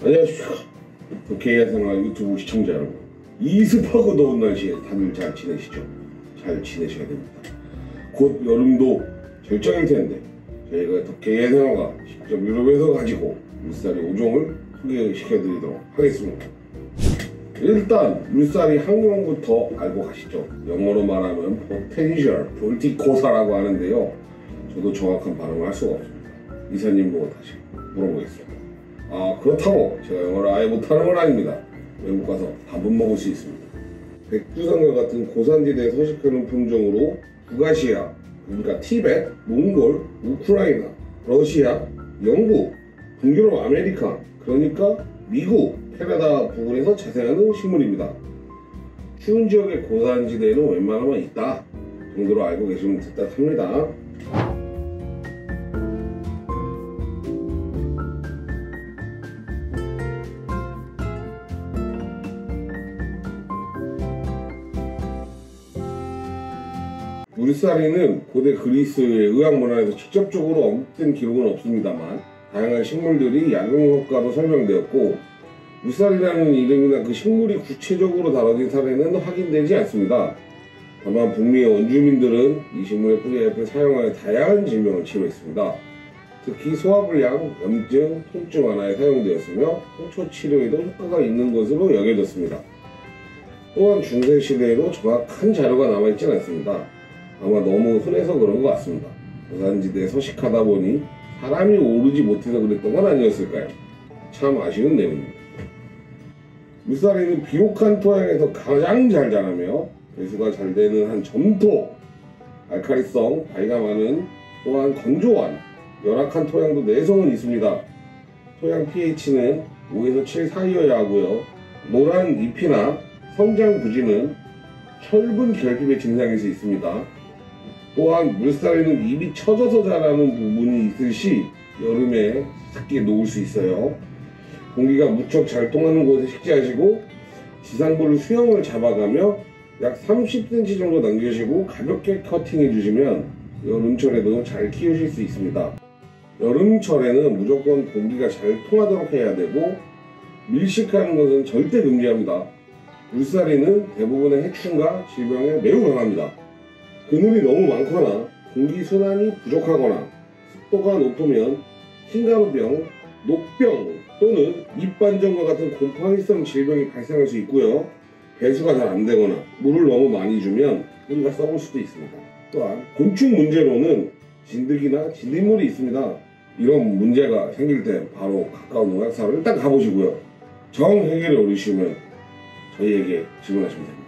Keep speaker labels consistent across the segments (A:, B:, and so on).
A: 안녕하십니까. 개야생활 유튜브 시청자 여러분. 이 습하고 더운 날씨에 다들 잘 지내시죠? 잘 지내셔야 됩니다. 곧 여름도 절정일 텐데 저희가 개야생활가 직접 유럽에서 가지고 물살이 5종을 소개시켜드리도록 하겠습니다. 일단 물살이 학명부터 알고 가시죠. 영어로 말하면 포텐셜 볼티코사라고 하는데요. 저도 정확한 발음을 할 수가 없습니다. 이사님 보고 다시 물어보겠습니다. 그렇다고 제가 영어를 아예 못하는 건 아닙니다. 외국 가서 밥은 먹을 수 있습니다. 백두산과 같은 고산지대에 서식하는 품종으로 북아시아, 그러니까 티벳, 몽골, 우크라이나, 러시아, 영국, 북유럽 아메리카, 그러니까 미국, 캐나다 부근에서 자생하는 식물입니다. 추운 지역의 고산지대에는 웬만하면 있다 정도로 알고 계시면 됐다 합니다. 물사리는 고대 그리스의 의학 문화에서 직접적으로 언급된 기록은 없습니다만 다양한 식물들이 약용효과로 설명되었고 물사리라는 이름이나 그 식물이 구체적으로 다뤄진 사례는 확인되지 않습니다. 다만 북미의 원주민들은 이 식물의 뿌리 잎을 사용하여 다양한 질병을 치료했습니다. 특히 소화불량, 염증, 통증 완화에 사용되었으며 홍초 치료에도 효과가 있는 것으로 여겨졌습니다. 또한 중세시대에도 정확한 자료가 남아있지는 않습니다. 아마 너무 흔해서 그런 것 같습니다. 고산지대에 서식하다 보니 사람이 오르지 못해서 그랬던 건 아니었을까요? 참 아쉬운 내용입니다. 물사리는 비옥한 토양에서 가장 잘 자라며 배수가 잘 되는 한 점토, 알칼리성, 바위가 많은 또한 건조한 열악한 토양도 내성은 있습니다. 토양 pH는 5에서 7 사이여야 하고요. 노란 잎이나 성장 부지는 철분 결핍의 증상일 수 있습니다. 또한 물사리는 잎이 처져서 자라는 부분이 있을 시 여름에 습기에 녹을 수 있어요. 공기가 무척 잘 통하는 곳에 식재하시고 지상부를 수영을 잡아가며 약 30cm 정도 남겨주시고 가볍게 커팅해 주시면 여름철에도 잘 키우실 수 있습니다. 여름철에는 무조건 공기가 잘 통하도록 해야 되고 밀식하는 것은 절대 금지합니다. 물사리는 대부분의 해충과 질병에 매우 강합니다. 그늘이 너무 많거나 공기순환이 부족하거나 습도가 높으면 흰가루병, 녹병 또는 잎반점과 같은 곰팡이성 질병이 발생할 수 있고요. 배수가 잘 안되거나 물을 너무 많이 주면 뿌리가 썩을 수도 있습니다. 또한 곤충 문제로는 진드기나 진딧물이 있습니다. 이런 문제가 생길 때 바로 가까운 농약사를 일단 가보시고요. 정 해결이 어려우시면 저희에게 질문하시면 됩니다.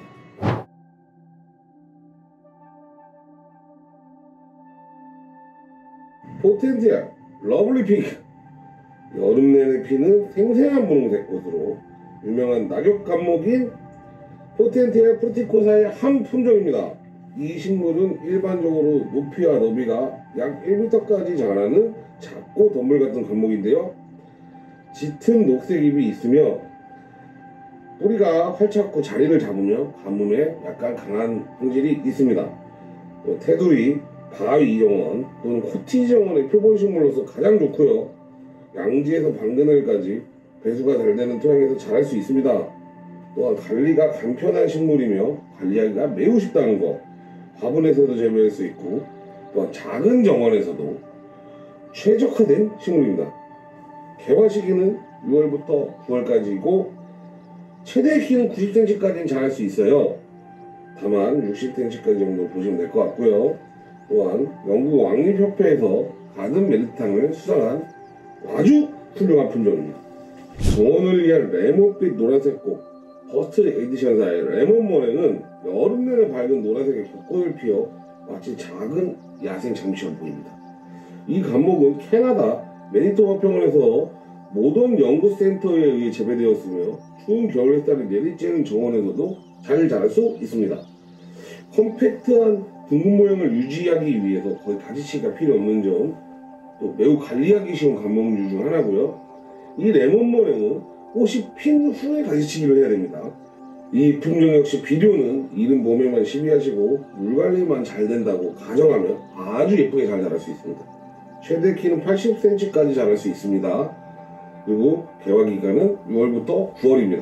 A: 포텐티아 러블리 핑크, 여름 내내 피는 생생한 분홍색 꽃으로 유명한 낙엽 감목인 포텐티아 프루티코사의 한 품종입니다. 이 식물은 일반적으로 높이와 너비가 약 1m까지 자라는 작고 덤불 같은 감목인데요. 짙은 녹색 잎이 있으며 뿌리가 활착고 자리를 잡으며 가뭄에 약간 강한 성질이 있습니다. 테두리, 바위 정원 또는 코티 정원의 표본식물로서 가장 좋고요. 양지에서 방그늘까지 배수가 잘 되는 토양에서 자랄 수 있습니다. 또한 관리가 간편한 식물이며 관리하기가 매우 쉽다는 것, 화분에서도 재배할 수 있고 또한 작은 정원에서도 최적화된 식물입니다. 개화 시기는 6월부터 9월까지이고 최대 키는 90cm까지는 자랄 수 있어요. 다만 60cm까지 정도 보시면 될 것 같고요. 또한 영국 왕립협회에서 가든 메리트상을 수상한 아주 훌륭한 품종입니다. 정원을 위한 레몬빛 노란색 꽃 퍼스트 에디션사의 레몬머랭은 여름 내내 밝은 노란색의 벚꽃을 피워 마치 작은 야생 장미처럼 보입니다. 이 감목은 캐나다 매니토바 평원에서 모던 연구센터에 의해 재배되었으며 추운 겨울 햇살이 내리쬐는 정원에서도 잘 자랄 수 있습니다. 컴팩트한 둥근 모양을 유지하기 위해서 거의 가지치기가 필요 없는 점, 또 매우 관리하기 쉬운 감목류 중 하나고요. 이 레몬머랭은 꽃이 핀 후에 가지치기를 해야 됩니다. 이 품종 역시 비료는 이른 봄에만 시비하시고 물관리만 잘 된다고 가정하면 아주 예쁘게 잘 자랄 수 있습니다. 최대 키는 80cm까지 자랄 수 있습니다. 그리고 개화 기간은 6월부터 9월입니다.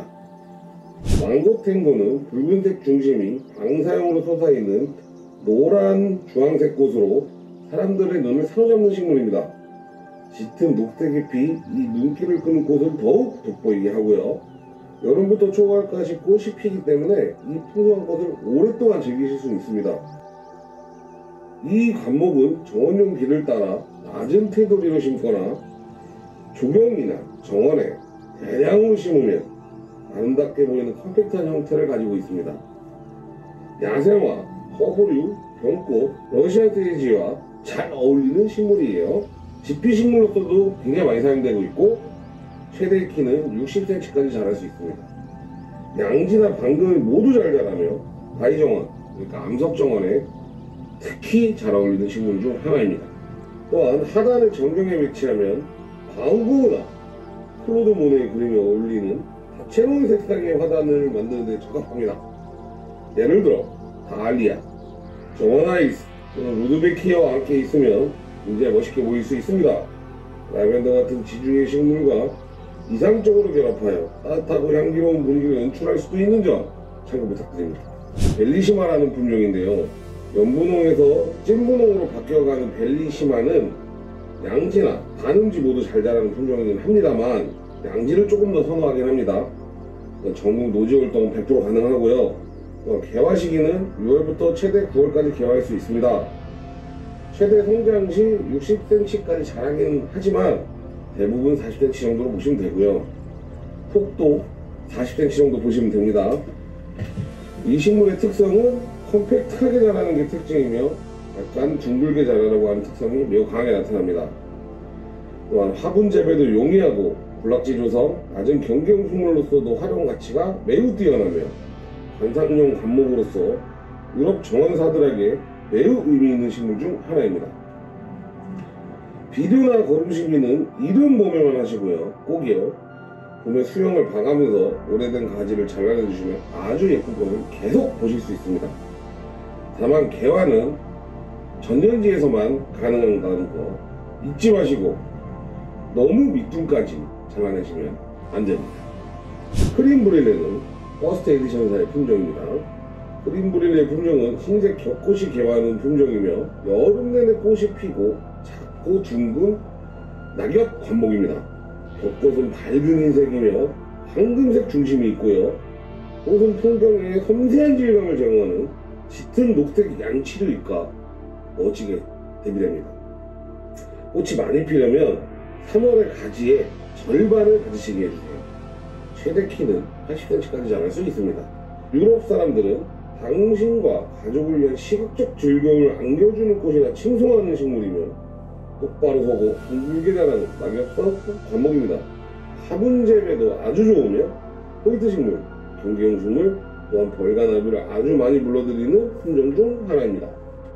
A: 망고탱고는 붉은색 중심이 방사형으로 솟아있는 노란 주황색 꽃으로 사람들의 눈을 사로잡는 식물입니다. 짙은 녹색 잎이 이 눈길을 끄는 꽃을 더욱 돋보이게 하고요. 여름부터 초가을까지 꽃이 피기 때문에 이 풍성한 꽃을 오랫동안 즐기실 수 있습니다. 이 관목은 정원용 길을 따라 낮은 테두리로 심거나 조경이나 정원에 대량으로 심으면 아름답게 보이는 컴팩트한 형태를 가지고 있습니다. 야생화, 허브류, 병꽃, 러시아 데이지와 잘 어울리는 식물이에요. 지피식물로서도 굉장히 많이 사용되고 있고 최대 키는 60cm까지 자랄 수 있습니다. 양지나 방금을 모두 잘 자라며 바위정원, 그러니까 암석정원에 특히 잘 어울리는 식물 중 하나입니다. 또한 하단을 정경에 배치하면 방고나 클로드 모네의 그림에 어울리는 다채로운 색상의 화단을 만드는 데 적합합니다. 예를 들어 다알리아, 정원아이스 또는 루드베키아와 함께 있으면 굉장히 멋있게 보일 수 있습니다. 라벤더 같은 지중해 식물과 이상적으로 결합하여 따뜻하고 향기로운 분위기를 연출할 수도 있는 점 참고 부탁드립니다. 벨리시마라는 품종인데요. 연분홍에서 찐분홍으로 바뀌어가는 벨리시마는 양지나 단음지 모두 잘 자라는 품종이긴 합니다만 양지를 조금 더 선호하긴 합니다. 전국 노지 활동은 100% 가능하고요. 개화 시기는 6월부터 최대 9월까지 개화할 수 있습니다. 최대 성장 시 60cm까지 자라긴 하지만 대부분 40cm 정도로 보시면 되고요. 폭도 40cm 정도 보시면 됩니다. 이 식물의 특성은 컴팩트하게 자라는 게 특징이며 약간 둥글게 자라라고 하는 특성이 매우 강하게 나타납니다. 또한 화분 재배도 용이하고 군락지 조성, 낮은 경계용 식물로서도 활용 가치가 매우 뛰어나며 관상용 관목으로서 유럽 정원사들에게 매우 의미 있는 식물 중 하나입니다. 비료나 거름 시기는 이른 봄에만 하시고요. 꼭이요. 봄에 수영을 봐가면서 오래된 가지를 잘라내주시면 아주 예쁜 꽃을 계속 보실 수 있습니다. 다만 개화는 전년지에서만 가능하다는 거 잊지 마시고 너무 밑둥까지 잘라내시면 안 됩니다. 크림브릴레는 퍼스트 에디션사의 품종입니다. 크림브릴레 품종은 흰색 겹꽃이 개화하는 품종이며 여름 내내 꽃이 피고 작고 둥근 낙엽 관목입니다. 겹꽃은 밝은 흰색이며 황금색 중심이 있고요. 꽃은 풍경에 섬세한 질감을 제공하는 짙은 녹색 양치류 잎과 멋지게 대비됩니다. 꽃이 많이 피려면 3월의 가지의 절반을 가지시게 해주세요. 최대 키는 80cm까지 자랄 수 있습니다. 유럽 사람들은 당신과 가족을 위한 시각적 즐거움을 안겨주는 꽃이라 칭송하는 식물이며 똑바로 서고 둥글게 자라는 낙엽성 관목입니다. 화분 재배도 아주 좋으며 포인트 식물, 경계용 식물, 또한 벌과 나비를 아주 많이 불러들이는 품종 중 하나입니다.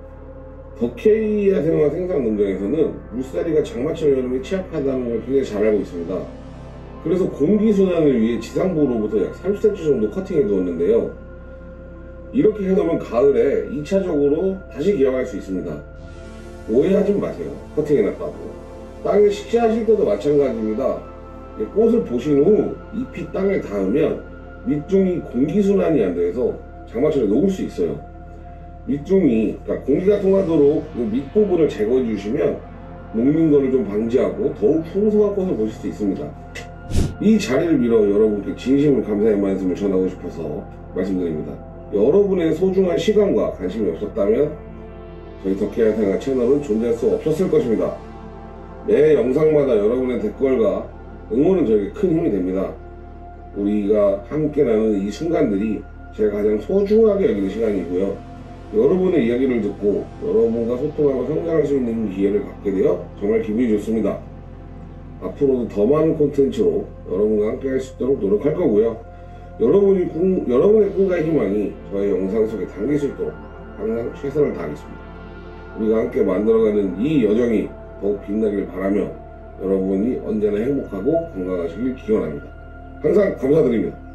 A: 더케이아 생화 생산 농장에서는 물살이가 장마철 여름에 취약하다는 걸 굉장히 잘 알고 있습니다. 그래서 공기순환을 위해 지상부로부터 약 30cm 정도 커팅해 두었는데요. 이렇게 해놓으면 가을에 2차적으로 다시 개화할 수 있습니다. 오해하지 마세요. 커팅해 놨다고. 땅에 식재하실 때도 마찬가지입니다. 꽃을 보신 후 잎이 땅에 닿으면 밑둥이 공기순환이 안 돼서 장마철에 녹을 수 있어요. 밑둥이, 그러니까 공기가 통하도록 그 밑부분을 제거해 주시면 녹는 거를 좀 방지하고 더욱 풍성한 꽃을 보실 수 있습니다. 이 자리를 빌어 여러분께 진심으로 감사의 말씀을 전하고 싶어서 말씀드립니다. 여러분의 소중한 시간과 관심이 없었다면 저희 더케이아 생화 채널은 존재할 수 없었을 것입니다. 매 영상마다 여러분의 댓글과 응원은 저에게 큰 힘이 됩니다. 우리가 함께 나누는 이 순간들이 제가 가장 소중하게 여기는 시간이고요. 여러분의 이야기를 듣고 여러분과 소통하고 성장할 수 있는 기회를 갖게 되어 정말 기분이 좋습니다. 앞으로도 더 많은 콘텐츠로 여러분과 함께 할 수 있도록 노력할 거고요. 여러분의 꿈과 희망이 저의 영상 속에 담길 수 있도록 항상 최선을 다하겠습니다. 우리가 함께 만들어가는 이 여정이 더욱 빛나길 바라며 여러분이 언제나 행복하고 건강하시길 기원합니다. 항상 감사드립니다.